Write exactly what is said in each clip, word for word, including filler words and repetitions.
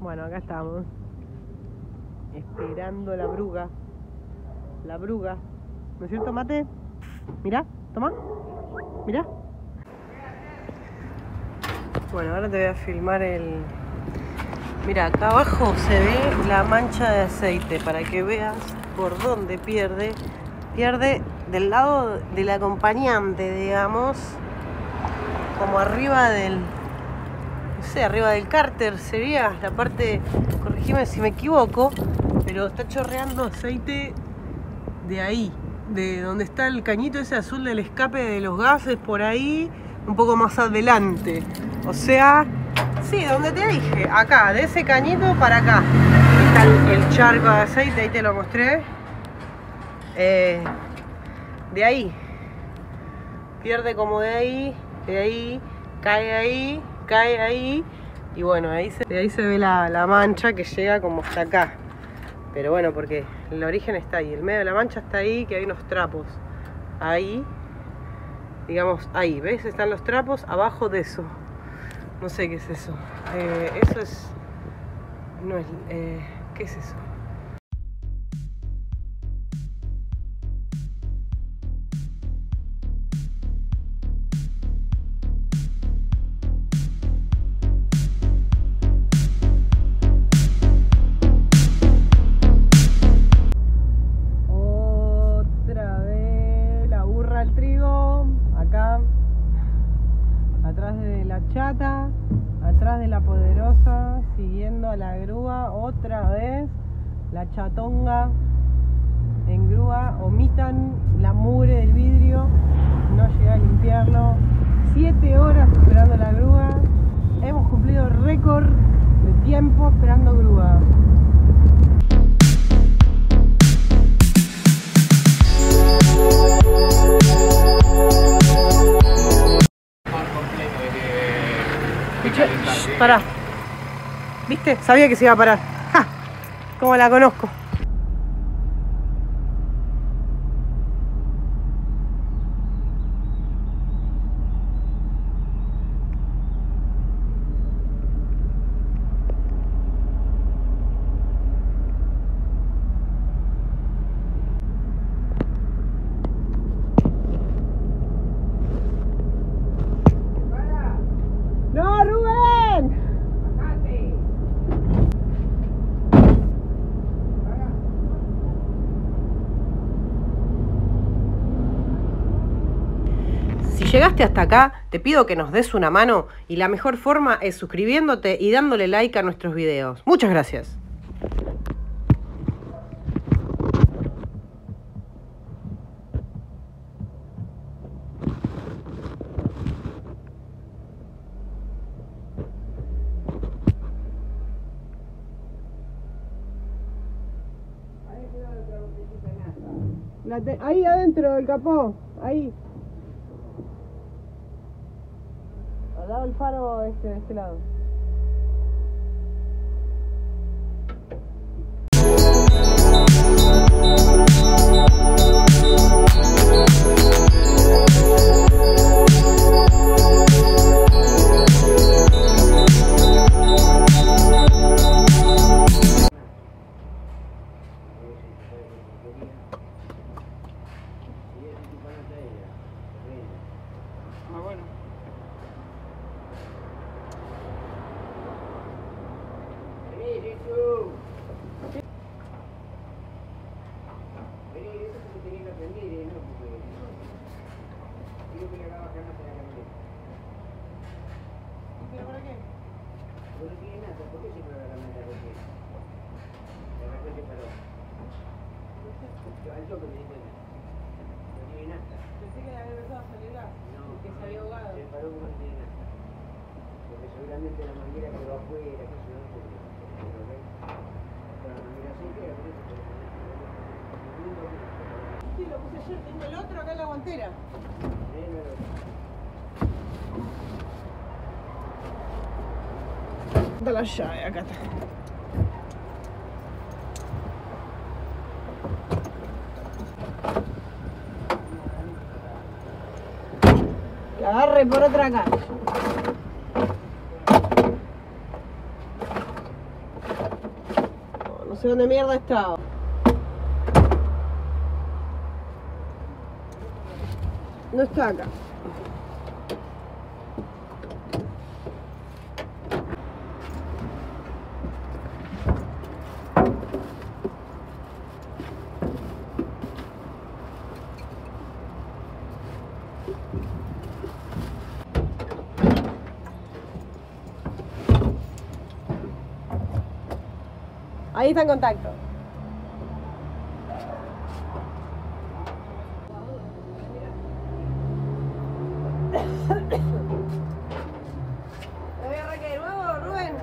Bueno, acá estamos esperando la bruga. La bruga, ¿no es cierto, Mate? Mirá, toma, mirá. Bueno, ahora te voy a filmar el... Mira, acá abajo se ve la mancha de aceite para que veas por dónde pierde. Pierde del lado del acompañante, digamos, como arriba del... No sé, arriba del cárter sería la parte, corregime si me equivoco, pero está chorreando aceite de ahí, de donde está el cañito ese azul del escape de los gases, por ahí, un poco más adelante. O sea, sí, donde te dije, acá, de ese cañito para acá. Está el, el charco de aceite, ahí te lo mostré. Eh, de ahí, pierde como de ahí, de ahí, cae ahí, cae ahí. Y bueno, ahí se, de ahí se ve la, la mancha que llega como hasta acá. Pero bueno, porque el origen está ahí, el medio de la mancha está ahí, que hay unos trapos. Ahí, digamos, ahí, ¿ves? Están los trapos abajo de eso. No sé qué es eso. Eh, eso es... No es... Eh, ¿qué es eso? Otra vez la burra al trigo. Acá. Atrás de la chata, atrás de la poderosa, siguiendo a la grúa, otra vez la chatonga en grúa, omitan la mugre del vidrio, no llegué a limpiarlo, siete horas esperando la grúa, hemos cumplido récord de tiempo esperando grúa. Pará. ¿Viste? Sabía que se iba a parar. ¡Ja! Como la conozco. ¡No, Rubén! Si llegaste hasta acá, te pido que nos des una mano y la mejor forma es suscribiéndote y dándole like a nuestros videos. Muchas gracias. La te- ahí adentro del capó, ahí. Al lado del faro este, de este lado. Ah, bueno. ¿Pero para qué? No tiene nada, ¿por qué se prueba la meta? ¿Por qué? De repente paró. Al toque me di cuenta. No tiene nada. Pensé que le había empezado a salir gas. No, que se había ahogado. se paró como no tiene nada. Porque seguramente la manguera quedó afuera, que se no se pero ves. Con la manguera seca, por eso se Sí, lo puse ayer, tengo el otro acá en la guantera. Está la llave, acá está. Que agarre por otra calle. No sé dónde mierda estaba. No está acá. Ahí está en contacto. ¿Me voy a arrancar de nuevo, Rubén?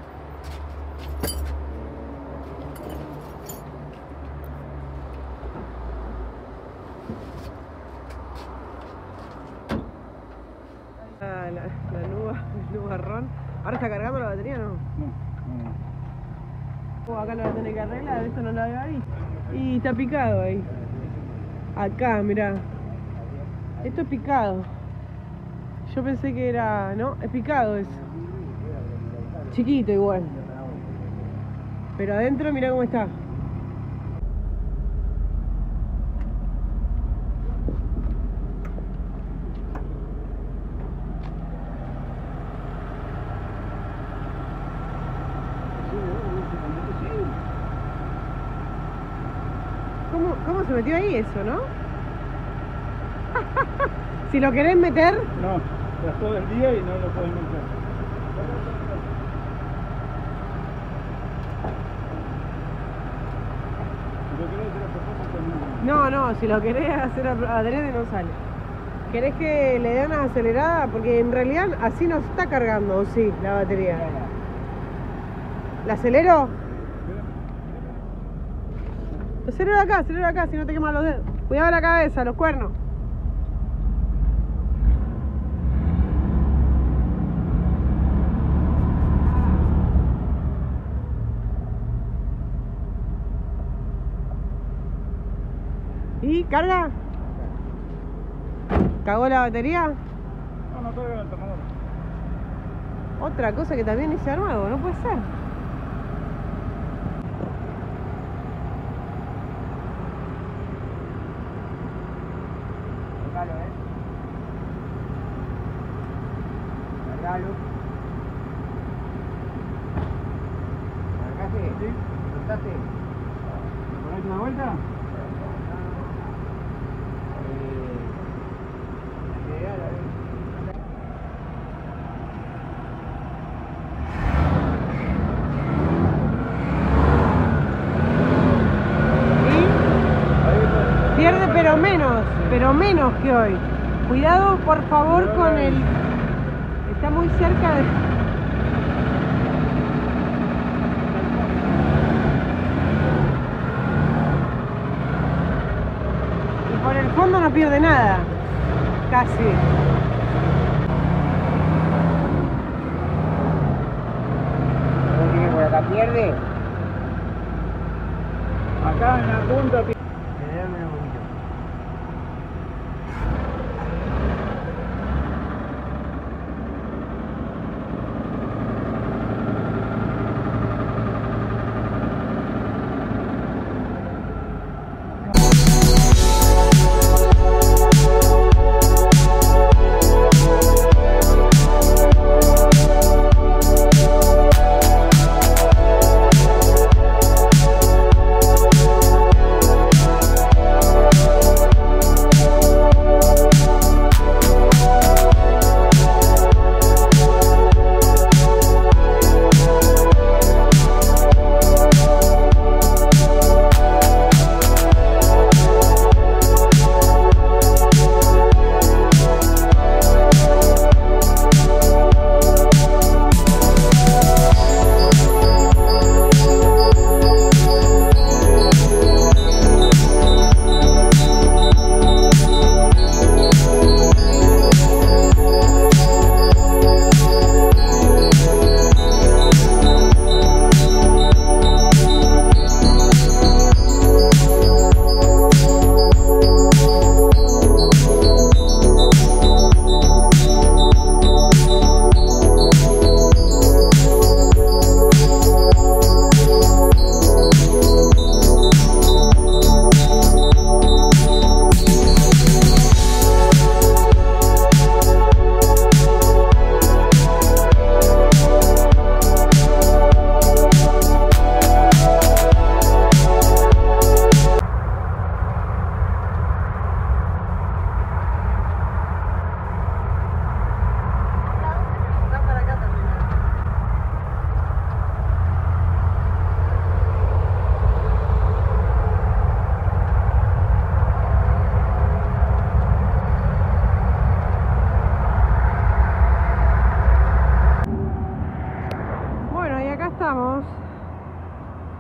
Ah, la, la nuba, el nubarrón. ¿Ahora está cargando la batería o no? No, no. Oh, acá lo voy a tener que arreglar, esto no lo había visto. Y está picado ahí. Acá, mirá. Esto es picado. Yo pensé que era... no, es picado eso. Chiquito igual. Pero adentro mirá cómo está. ¿Cómo, cómo se metió ahí eso, no? Si lo querés meter... No, tras todo el día y no lo pueden meter. Si lo querés hacer a propósito, no. No, no, si lo querés hacer adrede no sale. ¿Querés que le dé una acelerada? Porque en realidad así no está cargando, ¿o sí? La batería. ¿La acelero? Acelero acá, acelero acá, si no te queman los dedos. Cuidado la cabeza, los cuernos. ¿Y carga? ¿Cagó la batería? No, no carga el alternador. Otra cosa que también hice nuevo, no puede ser. Cargalo, ¿eh? Cargalo. ¿Cargaste? ¿Sí? ¿Soltaste? ¿Le ponéis una vuelta? Pierde pero menos, pero menos que hoy. Cuidado por favor con el... Está muy cerca de... Y por el fondo no pierde nada. Casi. ¿No por acá pierde? Acá en la punta.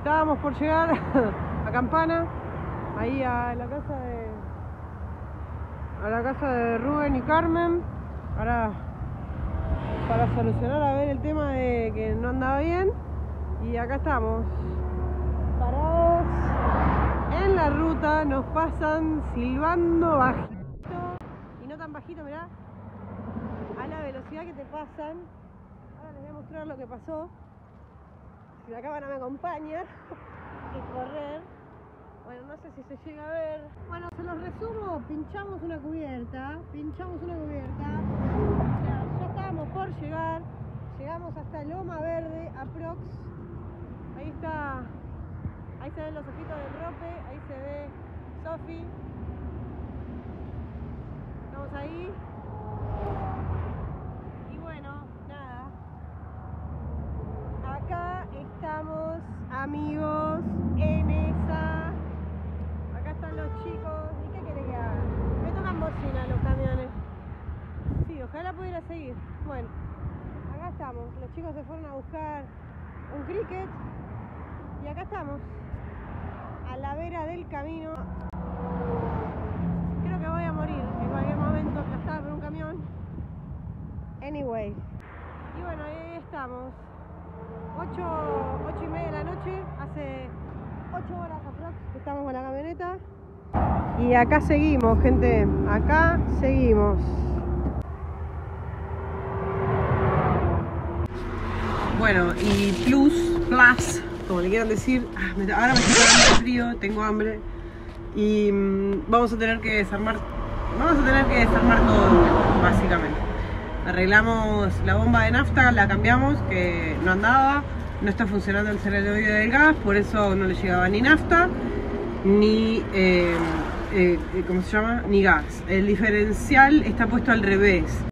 Estábamos por llegar a Campana, ahí a la casa de a la casa de Rubén y Carmen, para, para solucionar a ver el tema de que no andaba bien. Y acá estamos, parados en la ruta, nos pasan silbando bajito, y no tan bajito, mirá, a la velocidad que te pasan. Ahora les voy a mostrar lo que pasó. Si la cámara me acompaña, y correr. Bueno, no sé si se llega a ver. Bueno, se los resumo. Pinchamos una cubierta, pinchamos una cubierta. O sea, ya estábamos por llegar. Llegamos hasta Loma Verde, aprox. Ahí está, ahí se ven los ojitos del rope, ahí se ve Sofi. Estamos ahí. Y bueno, nada. Acá estamos, amigos, en esa. Acá están los chicos. ¿Y qué quiere que haga? Me tocan bocina los camiones. Sí, ojalá pudiera seguir. Bueno, acá estamos. Los chicos se fueron a buscar un cricket. Y acá estamos, a la vera del camino. Creo que voy a morir en cualquier momento, aplastada por un camión. Anyway. Y bueno, ahí estamos. ocho, ocho y media de la noche, hace ocho horas aprox que estamos con la camioneta. Y acá seguimos, gente, acá seguimos. Bueno, y plus, plus, como le quieran decir, ahora me estoy cagando de frío, tengo hambre. Y mmm, vamos a tener que desarmar, vamos a tener que desarmar todo, básicamente. Arreglamos la bomba de nafta, la cambiamos, que no andaba, no está funcionando el servidor del gas, por eso no le llegaba ni nafta, ni, eh, eh, ¿cómo se llama? Ni gas. El diferencial está puesto al revés.